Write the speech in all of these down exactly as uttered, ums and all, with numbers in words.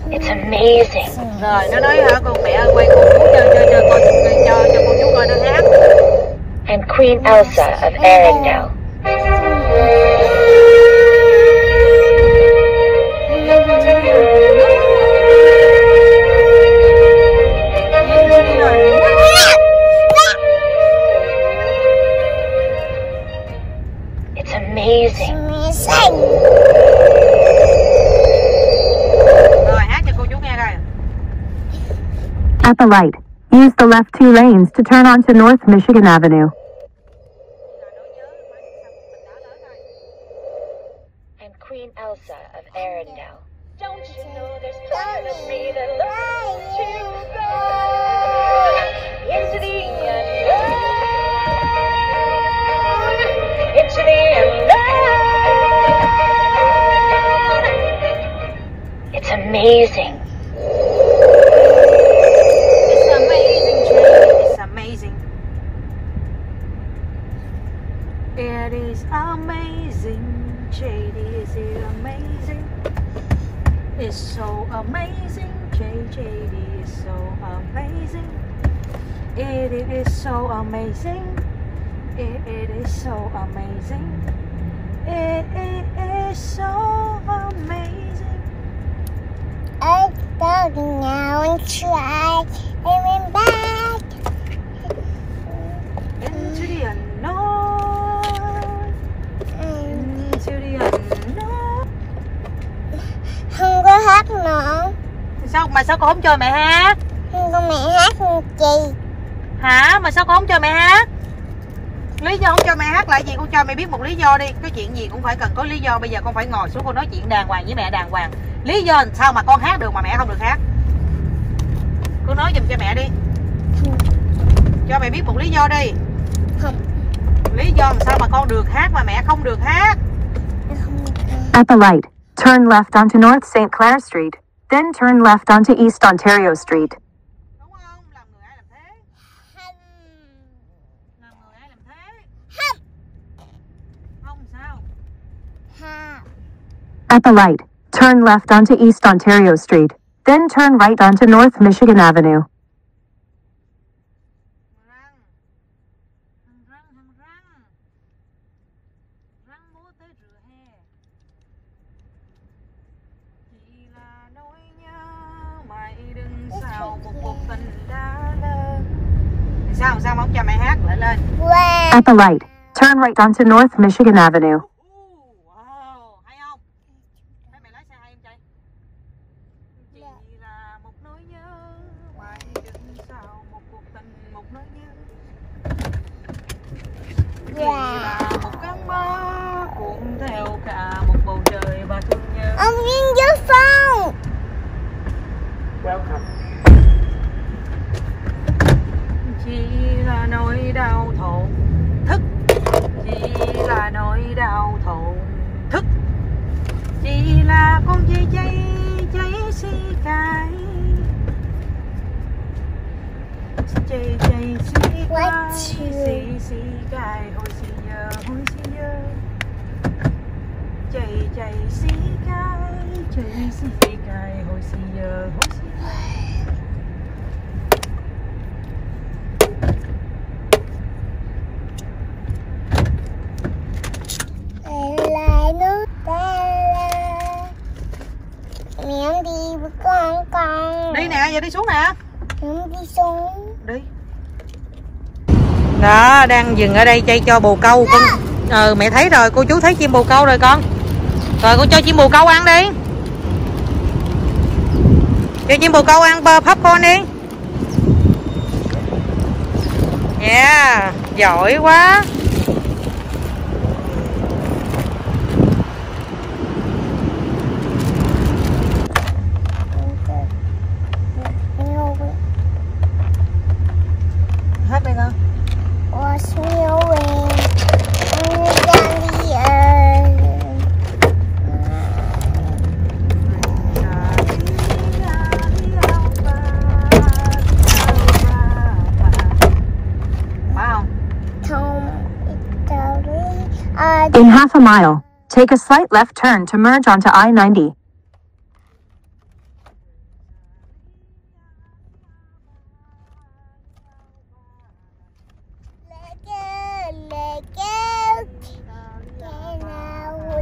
It's amazing. Rồi nó nói hả con mẹ ơi quay cô chú cho cho cho coi cho cho cô chú coi nó hát. I'm Queen Elsa of Arendelle. It's amazing. Rồi hát cho cô chú nghe coi. At the light, use the left two lanes to turn onto North Michigan Avenue. I'm Queen Elsa of Arendelle. Don't you know there's part of me that loves to go into the unknown, into the unknown. It's amazing. It's amazing, Jade. It's amazing. It is amazing. Jade, is it amazing? It's so amazing. Jade, Jade is so amazing. It, it is so amazing. It, it is so amazing. It, it is so amazing. I don't know and try and back Into the unknown. Into the unknown. không có hát nữa. Sao mà sao con không cho mẹ hát? Không có mẹ hát không chị. Hả? Mà sao con không cho mẹ hát? Lý do không cho mẹ hát là gì? Con cho mẹ biết một lý do đi. Cái chuyện gì cũng phải cần có lý do. Bây giờ con phải ngồi xuống con nói chuyện đàng hoàng với mẹ đàng hoàng. Lý do sao mà con hát được mà mẹ không được hát? Con nói giùm cho mẹ đi. Cho mẹ biết một lý do đi. Không. Lý do làm sao mà con được hát mà mẹ không được hát? At the light, turn left onto North Saint Clair Street, then turn left onto East Ontario Street. Đúng không? Làm người ai làm thế? Không. Làm người ai làm thế? Không. Không sao? Không. At the light, turn left onto East Ontario Street, then turn right onto North Michigan Avenue. Răng. Răng răng răng răng. Răng bố tới rửa hè. Chỉ là nỗi nhớ mày đừng sao một cuộc tình đã lớn. Sao sao mà không cho mẹ hát lại lên? Wow. At the light, turn right onto North Michigan Avenue. Wow, hay không? Thấy mày lái xe hay không trai? Chỉ là một nỗi nhớ mày đừng sao một cuộc tình một nỗi nhớ. Chỉ là một cơn mơ cuốn theo cả một bầu trời và thương nhớ. Ông Viên giúp phong. Welcome. Chỉ là nỗi đau thổn thức. Chỉ là nỗi đau thổn thức. Chỉ là con dây cháy cháy xi cay. Cháy cháy xi cay xi xi cay hồi xì giờ hồi xì giờ. Cháy cháy xi cay cháy xi cay hồi xì giờ hồi xì giờ. Lại nước ta mẹ không đi với con con. Đi nè, giờ đi xuống nè. Không đi xuống. Đi. Đó, đang dừng ở đây chơi cho bồ câu con. Ờ mẹ thấy rồi, cô chú thấy chim bồ câu rồi con. Rồi con cho chim bồ câu ăn đi. Cho chim bồ câu ăn popcorn đi. Yeah, giỏi quá. Hát đi con. What's snowing down the earth? Wow. In half a mile, take a slight left turn to merge onto I ninety.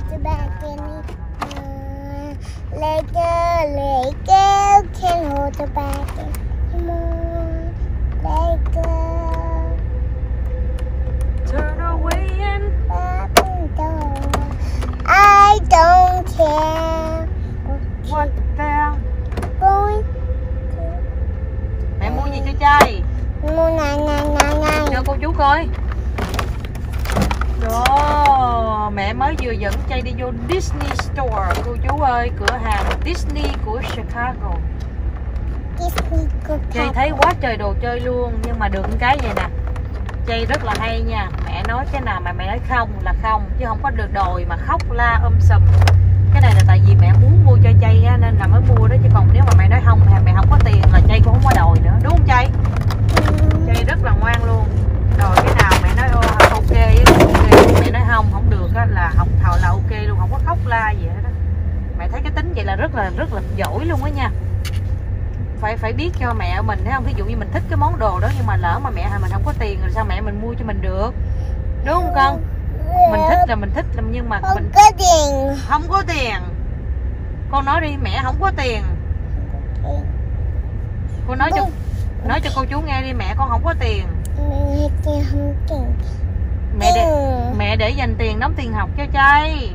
the back anymore. Let go, let go, can't hold the back anymore. Let go. Turn away and Open door. I don't care what the... going Mẹ mua gì cho trai? mua này này này này. Cho cô chú coi. Đó, mẹ mới vừa dẫn trai đi vô Disney Store cô chú ơi, cửa hàng Disney của Chicago. Disney của Trai thấy quá trời đồ chơi luôn, nhưng mà được cái vậy nè. Trai rất là hay nha, mẹ nói cái nào mà mẹ nói không là không, chứ không có được đòi mà khóc la um sùm. Cái này là tại vì mẹ muốn mua cho Chay á, nên là mới mua đó, chứ còn nếu mà mẹ nói không thì mẹ không có tiền là Chay cũng không có đòi nữa, đúng không Chay? Chay rất là ngoan luôn, đòi cái nào mẹ nói ô ok, ok, mẹ nói không không được á là không thầu là ok luôn, không có khóc la gì hết đó. Mẹ thấy cái tính vậy là rất là rất là giỏi luôn á nha. Phải phải biết cho mẹ mình thấy không, ví dụ như mình thích cái món đồ đó nhưng mà lỡ mà mẹ mình không có tiền rồi sao mẹ mình mua cho mình được, đúng không con? Mình thích là mình thích nhưng mà không mình có tiền. không có tiền. Con nói đi, mẹ không có tiền. Cô nói cho nói cho cô chú nghe đi, mẹ con không có tiền. Mẹ tiền không tiền. Mẹ để mẹ để dành tiền đóng tiền học cho Chay.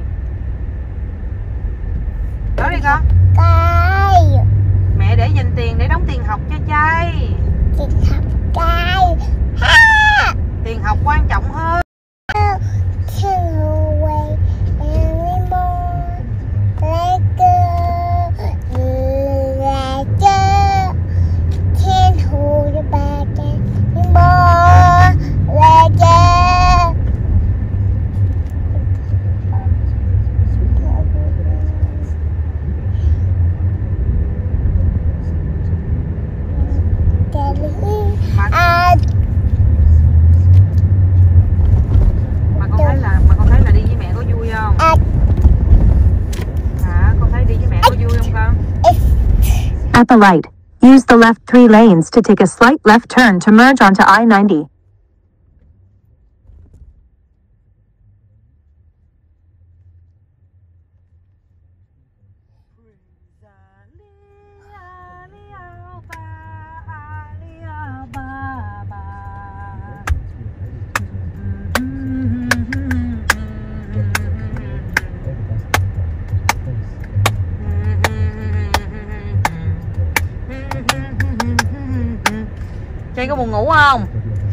Nói đi con. Cái Mẹ để dành tiền để đóng tiền học cho Chay. tiền học cái. Ha! Tiền học quan trọng hơn. Can't away anymore. Let go, let go. Can't hold it back anymore. Let go. Mà, À, mà con thấy là mà con thấy là đi với mẹ có vui không? à, Hả? Con thấy đi với mẹ có vui không con? At the light, use the left three lanes to take a slight left turn to merge onto I ninety. Chay có buồn ngủ không?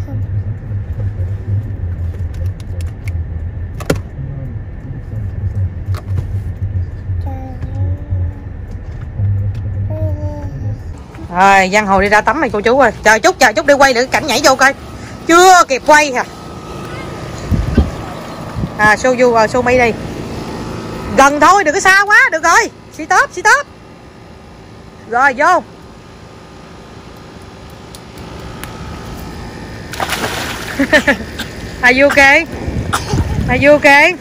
Rồi, Giang Hồ đi ra tắm này cô chú ơi. Chờ chút, chờ chút đi quay được cảnh nhảy vô coi. Chưa kịp quay hả? À, show you, uh, show me đi. Gần thôi, đừng có xa quá, được rồi. Stop, stop. Rồi, vô. Are you okay? Are you okay?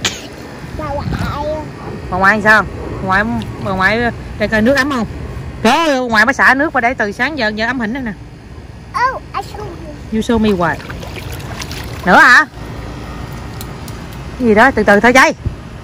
Bà ngoại sao? Bà ngoại, bà ngoại đây coi nước ấm không? Trời ơi, ngoài mới xả nước vào đây từ sáng giờ giờ ấm hỉnh đây nè. Oh, I show you. You show me what? Nữa hả? Cái gì đó, từ từ thôi Chay.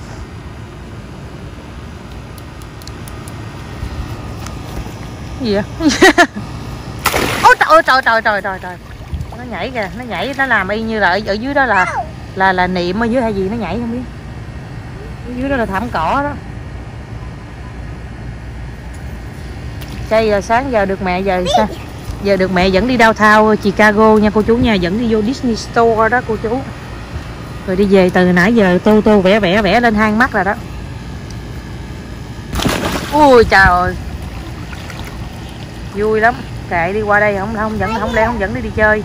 Cái gì vậy? Ôi trời trời trời trời trời trời. Nó nhảy kìa, nó nhảy, nó làm y như là ở, ở dưới đó là là là niệm ở dưới hay gì nó nhảy không biết. Ở dưới đó là thảm cỏ đó. Chay giờ sáng giờ được mẹ giờ sao? Giờ được mẹ dẫn đi downtown Chicago nha cô chú nha, dẫn đi vô Disney Store đó cô chú. Rồi đi về từ nãy giờ tô tô vẽ vẽ vẽ lên hang mắt rồi đó. Ui trời ơi. Vui lắm. Kệ đi qua đây không không dẫn không lẽ không dẫn đi đi chơi.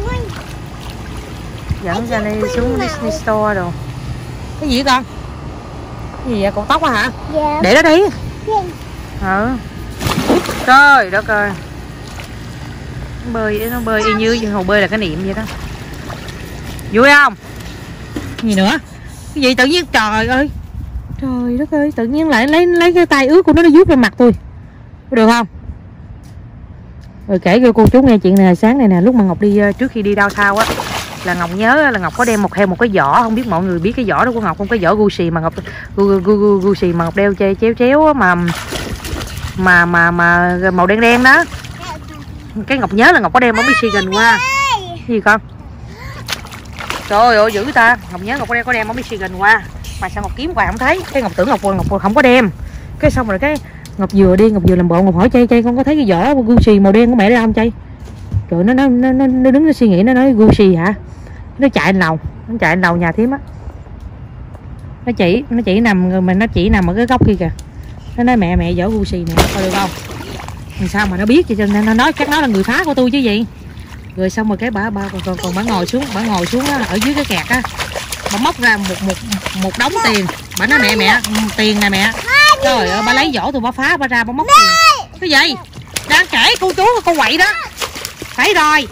Dẫn cho đi xuống Disney Store rồi. Cái gì vậy con? Cái gì vậy? Cột tóc á hả? Dạ. Để đó đi. Yeah. Ừ. Trời đất ơi. Nó bơi, nó bơi y như hồ bơi là cái niệm vậy đó. Vui không? Gì nữa? Cái gì tự nhiên trời ơi. Trời đất ơi, tự nhiên lại lấy lấy cái tay ướt của nó nó vuốt lên mặt tôi. Có được không? Rồi kể cho cô chú nghe chuyện này sáng này nè, lúc mà Ngọc đi trước khi đi downtown á là Ngọc nhớ là Ngọc có đem một theo một cái giỏ, không biết mọi người biết cái giỏ đó của Ngọc không, cái giỏ Gucci mà Ngọc Gucci mà Ngọc đeo chéo chéo chéo mà mà mà mà màu đen đen đó. Cái Ngọc nhớ là Ngọc có đem bóng Michigan qua. Cái gì con? Trời ơi dữ ta. Ngọc nhớ Ngọc có đem có đem bóng Michigan qua mà sao Ngọc kiếm hoài không thấy. Cái Ngọc tưởng Ngọc Ngọc không có đem. Cái xong rồi cái Ngọc vừa đi Ngọc vừa làm bộ Ngọc hỏi Chay Chay con có thấy cái giỏ Gucci màu đen của mẹ đây không Chay? Rồi nó nó nó nó đứng nó suy nghĩ, nó nói Gucci hả? Nó chạy lên lầu, nó chạy lên lầu nhà thím á. Nó chỉ nó chỉ nằm mà nó chỉ nằm ở cái góc kia kìa. Nó nói mẹ mẹ giỏ Gucci nè, coi được không? Làm sao mà nó biết cho nên nó nói chắc nó là người phá của tôi chứ gì. Rồi xong rồi cái bà bà còn còn bà ngồi xuống, bà ngồi xuống á, ở dưới cái kẹt á. Bà móc ra một một một đống tiền. Bà nói mẹ mẹ tiền nè mẹ. Trời ơi bà lấy giỏ tôi bà phá bà ra bà móc tiền. Cái gì? Đang kể cô chú con quậy đó. Thấy rồi.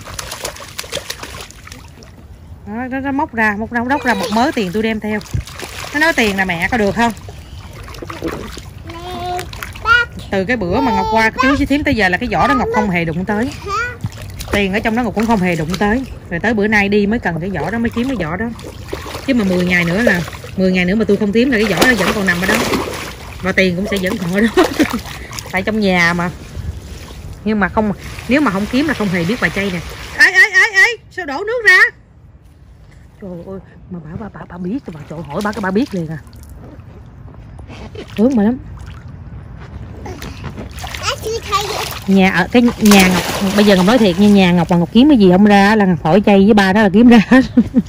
Đó, nó, nó móc ra, móc ra, móc ra một mớ tiền tôi đem theo. Nó nói tiền nè mẹ có được không? Từ cái bữa mà Ngọc qua chú với thím tới giờ là cái giỏ đó Ngọc không hề đụng tới. Tiền ở trong đó Ngọc cũng không hề đụng tới. Rồi tới bữa nay đi mới cần cái giỏ đó, mới kiếm cái giỏ đó. Chứ mà mười ngày nữa là mười ngày nữa mà tôi không kiếm là cái giỏ đó vẫn còn nằm ở đó. Và tiền cũng sẽ vẫn còn ở đó. Tại trong nhà mà. Nhưng mà không, nếu mà không kiếm là không hề biết bà Chay nè. Ê ê ê ê, sao đổ nước ra? Trời ơi, mà bà bà bà, bà biết bà chỗ hỏi bà cái bà biết liền à. Hướng mà lắm. Nhà ở cái nhà Ngọc bây giờ Ngọc nói thiệt như nhà Ngọc mà Ngọc kiếm cái gì không ra là hỏi Chay với ba đó là kiếm ra hết.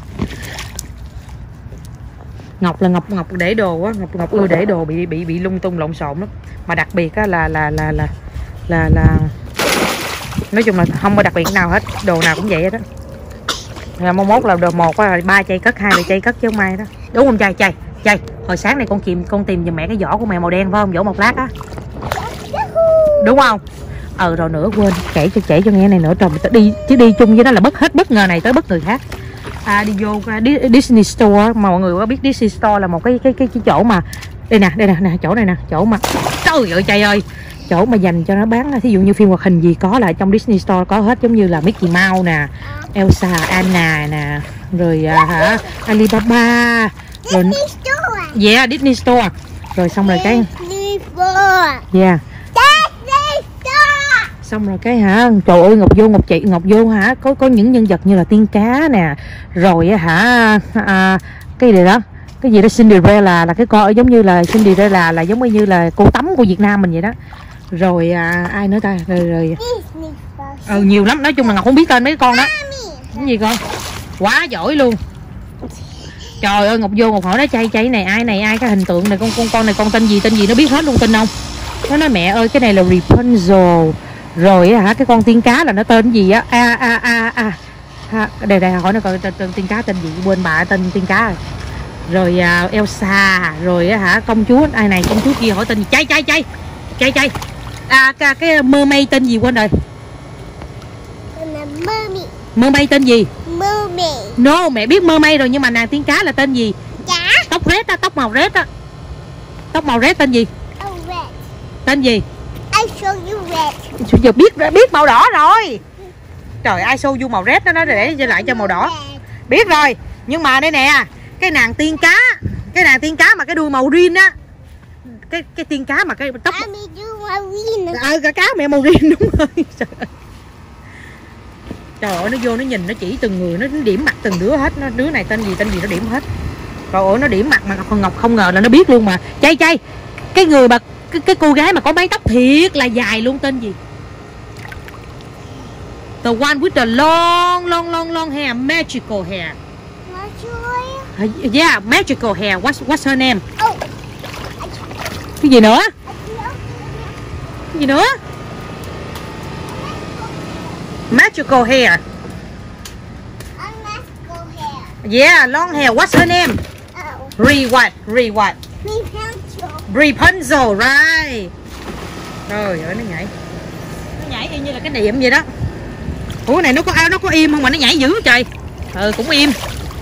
Ngọc là Ngọc Ngọc để đồ á, Ngọc Ngọc ưa để đồ bị bị bị lung tung lộn xộn lắm. Mà đặc biệt á là là là là là là nói chung là không có đặc biệt nào hết, đồ nào cũng vậy hết á. Là mong mốt là đồ một á, ba Chay cất, hai là Chay cất chứ không ai đó. Đúng không Chay? Chay Chay hồi sáng này con tìm con tìm giùm mẹ cái giỏ của mẹ màu đen phải không? Giỏ một lát á. Đúng không? Ờ rồi nữa quên kể cho kể cho nghe này nữa, trời đi chứ đi chung với đó là bất hết bất ngờ này tới bất người khác. À, đi vô Disney Store mà mọi người có biết Disney Store là một cái cái cái, cái chỗ mà đây nè đây nè nè chỗ này nè chỗ mà trời ơi Chay ơi, chỗ mà dành cho nó bán thí dụ như phim hoạt hình gì có là trong Disney Store có hết, giống như là Mickey Mouse nè, Elsa, Anna nè, rồi à, hả Alibaba rồi Disney Store. Yeah, Disney Store. Rồi xong rồi cái Disney Store. Yeah. Disney Store. Xong rồi cái hả trời ơi Ngọc vô Ngọc chị Ngọc vô hả có có những nhân vật như là tiên cá nè, rồi hả à, cái gì đó cái gì đó Cinderella là cái con giống như là Cinderella là giống như là cô tắm của Việt Nam mình vậy đó. Rồi à, ai nữa ta rồi rồi ừ, nhiều lắm, nói chung là Ngọc không biết tên mấy con đó. Cái gì con quá giỏi luôn. Trời ơi Ngọc vô Ngọc hỏi nó Chay Chay này ai này ai cái hình tượng này con con con này con tên gì tên gì nó biết hết luôn, tin không? Nó nói mẹ ơi cái này là Rapunzel. Rồi hả cái con tiên cá là nó tên gì á a a a a à, đây đây hỏi nó coi tên, tên tiên cá tên gì quên bà tên tiên cá rồi. Rồi uh, Elsa rồi hả công chúa ai này công chúa kia hỏi tên gì Chay Chay Chay Chay Chay à cái, cái mermaid tên gì quên rồi. Mermaid. Mermaid tên gì? Mermaid. No mẹ biết mermaid rồi nhưng mà nàng tiên cá là tên gì? Cá. Tóc red á, tóc màu red á. Tóc màu red tên gì? Oh, red. Tên gì? I show you red. Giờ biết biết màu đỏ rồi. Trời ai show you màu red đó nó để cho lại cho màu đỏ. Biết rồi. Nhưng mà đây nè, cái nàng tiên cá, cái nàng tiên cá mà cái đuôi màu green á. Cái cái tiên cá mà cái tóc ờ cả cá mẹ màu green đúng rồi. Trời ơi nó vô nó nhìn nó chỉ từng người nó điểm mặt từng đứa hết, nó đứa này tên gì tên gì nó điểm hết. Trời ơi nó điểm mặt mà Ngọc Ngọc không ngờ là nó biết luôn mà. Chay Chay. Cái người mà cái, cái cô gái mà có mái tóc thiệt là dài luôn tên gì? The one with the long long long long hair, magical hair. Yeah, magical hair. What's what's her name? Oh. Cái gì nữa? Cái gì nữa? Magical hair. Magical hair. Yeah, long hair. What's her name? Oh. Re what? Re what? Rapunzel. Rapunzel, right. Trời ơi nó nhảy. Nó nhảy y như là cái niệm vậy đó. Ủa cái này nó có ao nó có im không mà nó nhảy dữ trời. Ừ cũng im.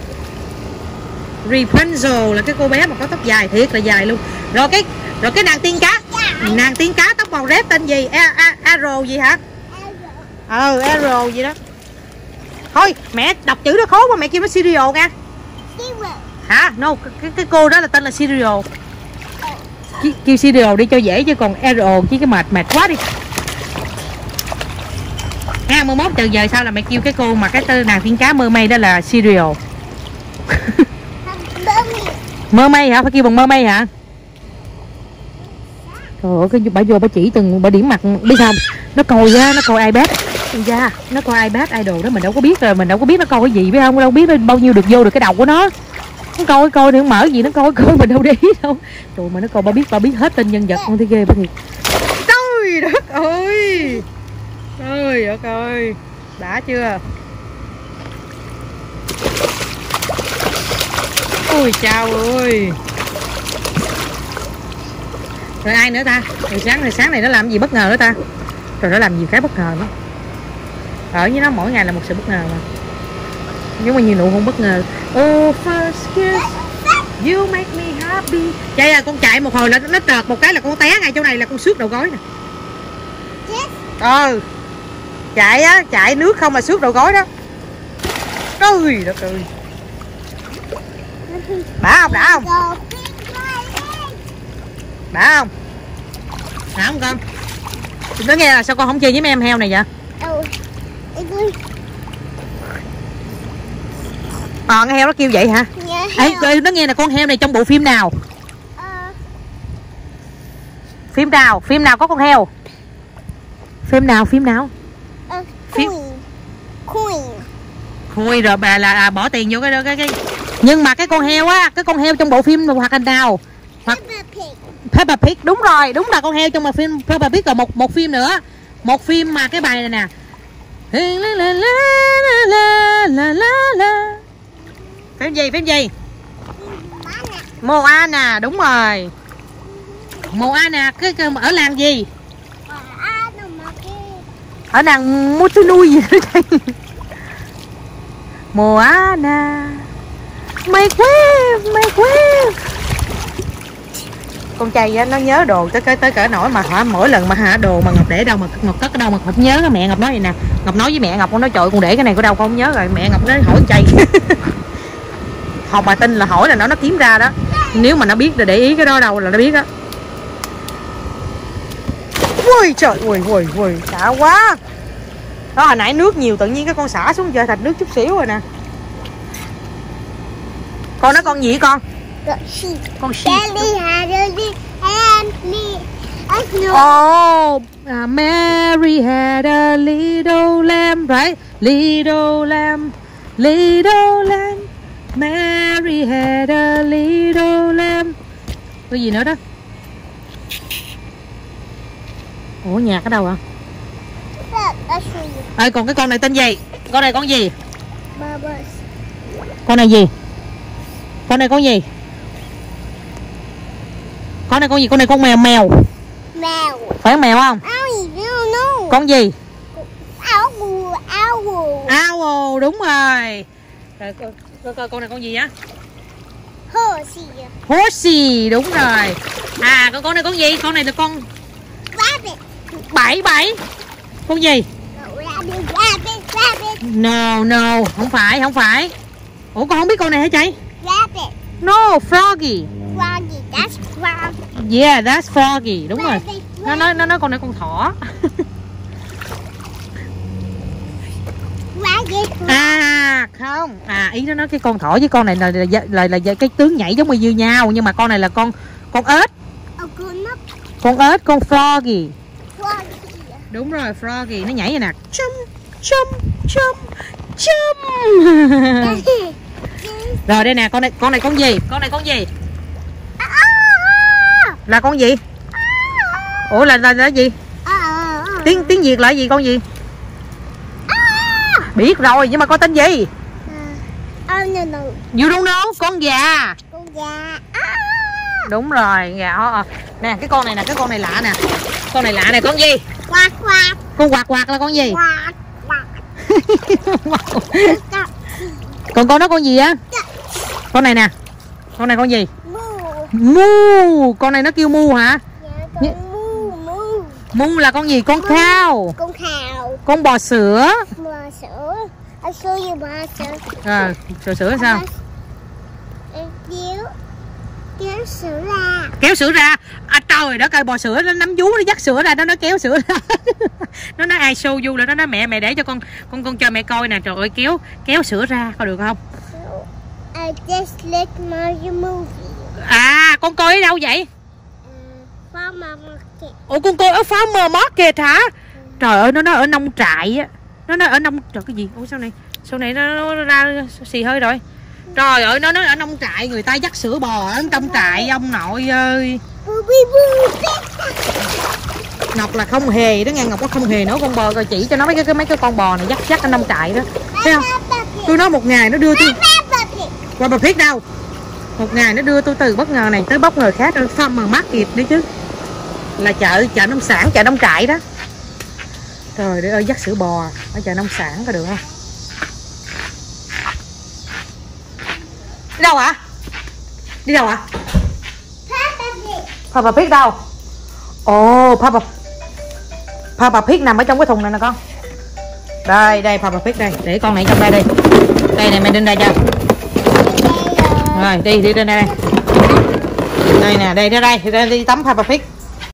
Rapunzel là cái cô bé mà có tóc dài thiệt là dài luôn. Rồi cái rồi cái nàng tiên cá. Nàng tiên cá tóc màu red tên gì? A, a, Arrow gì hả? Ờ Arrow gì đó. Thôi mẹ đọc chữ đó khó quá, mẹ kêu nó cereal nha. Hả? No, cái, cái cô đó là tên là cereal. Kêu cereal đi cho dễ, chứ còn R chứ cái mệt mệt quá đi. hai mươi mốt từ giờ sau là mẹ kêu cái cô mà cái tên nàng tiên cá mơ mây đó là cereal. Mơ mây hả? Phải kêu bằng mơ mây hả? Trời ơi, cái bà vô bà chỉ từng bà điểm mặt, biết sao nó coi á, nó coi iPad ra, nó coi iPad idol đó, mình đâu có biết rồi, mình đâu có biết nó coi cái gì, biết không, đâu biết nó bao nhiêu được vô được cái đầu của nó. Nó coi coi nó mở gì nó coi coi mình đâu để ý đâu. Trời mà nó coi bà biết bà biết hết tên nhân vật, con thấy ghê bà thiệt. Trời đất ơi, trời đất ơi, đã chưa? Ôi chao ơi. Rồi ai nữa ta? Rồi sáng này sáng này nó làm gì bất ngờ nữa ta? Rồi nó làm gì cái bất ngờ nữa. Ở với nó mỗi ngày là một sự bất ngờ mà. Nhưng mà nhiều nụ hôn bất ngờ. Oh first kiss, you make me happy. Chạy à, con chạy một hồi là nó trợt một cái là con té ngay chỗ này là con xước đầu gối nè. Ừ. Chạy á, chạy nước không mà xước đầu gối đó. Trời đất ơi. Đã không? Đã không? Đã không? Đã không con? Nó nghe là sao con không chơi với mấy em heo này vậy? Ờ, con heo nó kêu vậy hả? Ê, yeah, nó nghe là con heo này trong bộ phim nào? Uh. Phim nào? Phim nào có con heo? Phim nào? Phim nào? Uh, phim Queen. Khui rồi bà là à, bỏ tiền vô cái, cái cái nhưng mà cái con heo á, cái con heo trong bộ phim hoạt hình nào? Hoặc Peppa Pig. Peppa Pig, đúng rồi, đúng là con heo trong một phim Peppa Pig. Còn một một phim nữa, một phim mà cái bài này nè. Phim gì? Phim gì? Moana, đúng rồi. Moana cái, cái ở làng gì? Ở làng Motunui gì đó đây. Moana make wave, make wave. Con trai á, nó nhớ đồ tới tới tới cỡ nổi mà hả, mỗi lần mà hả đồ mà Ngọc để đâu mà Ngọc cất ở đâu mà không nhớ. Cái mẹ Ngọc nói vậy nè, Ngọc nói với mẹ Ngọc, con nói trời con để cái này của đâu con không nhớ rồi. Mẹ Ngọc nói hỏi chay. Học bà tin là hỏi là nó nó kiếm ra đó. Nếu mà nó biết là để ý cái đó đâu là nó biết á. Ui trời, ui ui ui đã quá. Đó hồi nãy nước nhiều tự nhiên cái con xả xuống chơi thành nước chút xíu rồi nè. Con nó con gì con? Con sheep. Oh, uh, Mary had a little lamb, right? Little lamb, little lamb. Mary had a little lamb. Cái gì nữa đó? Ủa nhạc ở đâu ạ? Ê, còn cái con này tên gì? Con này con gì? Con này gì? Con này con gì? Con này con gì? Con này con mèo mèo. Mèo. Phải mèo không? Con gì? Owl. Owl. Owl, đúng rồi. Rồi coi coi con này con gì á? Horsey. Horsey, đúng rồi. À con con này con gì? Con này là con Rabbit. Bảy bảy. Con gì? Rabbit, rabbit, rabbit. No, no, không phải, không phải. Ủa con không biết con này hả chị? Rabbit. No, Froggy. Froggy, that's frog. Yeah, that's Froggy, đúng Rabbit, rồi. rabbit. Nó nói nó nói con này con thỏ. Rabbit. À không, à ý nó nói cái con thỏ với con này là là, là, là, là cái tướng nhảy giống như nhau, nhưng mà con này là con con ếch. Oh, con ếch. Con ếch, con Froggy. Froggy. Đúng rồi, Froggy nó nhảy vậy nè. Chum chum chum chum. Rồi đây nè, con này con này con gì? Con này con gì? Là con gì? Ủa là là, là gì? Tiếng tiếng Việt là gì, con gì? Biết rồi nhưng mà con tên gì? I don't know. You don't know? Con gà. Con gà. Đúng rồi, gà. À, nè cái con này nè, cái con này lạ nè. Con này lạ này, con gì? Quạt quạt. Con quạt quạt là con gì? Quạt quạt. Còn con đó con gì á? Con này nè. Con này con gì? Mu. Mu. Con này nó kêu mu hả? Dạ, con mu mu. Mu là con gì? Con khao. Con khao. Con bò sữa. Bò sữa. I show you my sữa. Ờ, sữa sữa sao? Kéo, kéo sữa ra. Kéo sữa ra. À, trời đất ơi, bò sữa nó nắm vú nó dắt sữa ra, nó nó kéo sữa ra. Nó nói ai show you là nó nói mẹ mẹ để cho con con con cho mẹ coi nè. Trời ơi, kéo kéo sữa ra có được không? I just like my movie. À, con coi ở đâu vậy? Uh, farmer market. Ủa con coi ở farmer market hả? Trời ơi, nó nói ở nông trại á. Nó nói ở nông trời cái gì? Ủa sao này? Sau này nó, nó ra xì hơi rồi. Trời ơi, nó nói ở nông trại người ta dắt sữa bò ở trong trại ông nội ơi. Ngọc là không hề đó nghe, Ngọc có không hề nấu con bò rồi, chỉ cho nó mấy cái mấy cái con bò này dắt dắt ở nông trại đó. Thấy không? Tôi nói một ngày nó đưa tôi qua bà Pig đâu. Một ngày nó đưa tôi từ bất ngờ này tới bất ngờ khác, farmer market đấy chứ. Là chợ chợ nông sản, chợ nông trại đó. Trời đất ơi, dắt sữa bò ở chợ nông sản có được không? Đi đâu ạ? Đi đâu ạ? Papa Pig đâu? Ồ, oh, Papa Papa Pig nằm ở trong cái thùng này nè con. Đây, đây Papa Pig đây, để con này trong đây đi. Đây này mẹ đinh đây cho. Rồi, đi đi lên đây. Đây nè, đây ra đây, đi, đi tắm Papa Pig.